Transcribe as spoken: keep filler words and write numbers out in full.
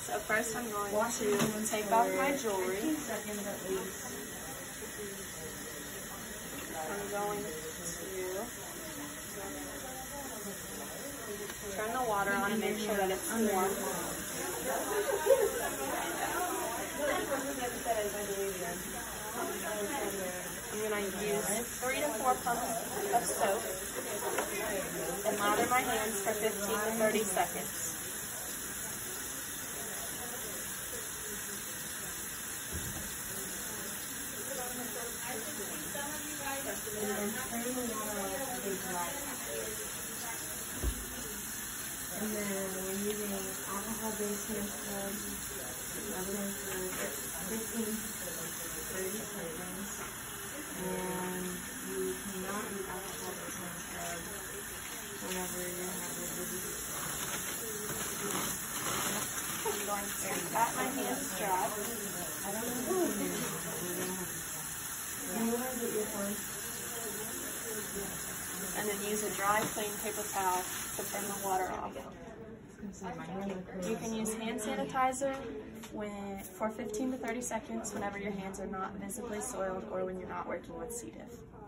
So first I'm going to take off my jewelry. I'm going to turn the water on and make sure that it's warm. I'm going to use three to four pumps of soap and lather my hands for fifteen to thirty seconds. And then turn the water off to be dry. And then we're using alcohol-based hand scrub. Rub it in for fifteen to thirty seconds. And you cannot use alcohol-based hand scrub whenever you have a disease. I'm going to pat my hands dry. I don't know what to do. You want to get your phone. And then use a dry, clean paper towel to turn the water off. You can use hand sanitizer when, for fifteen to thirty seconds whenever your hands are not visibly soiled or when you're not working with C. diff.